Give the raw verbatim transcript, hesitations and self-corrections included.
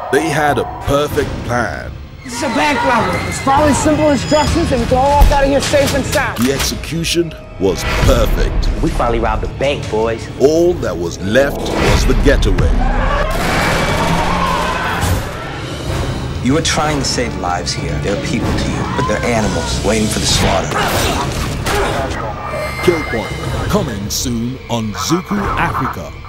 They had a perfect plan. This is a bank robbery. Just follow simple instructions and we can all walk out of here safe and sound. The execution was perfect. We finally robbed a bank, boys. All that was left was the getaway. You are trying to save lives here. They're people to you, but they're animals waiting for the slaughter. Kill Point, coming soon on Zuku Africa.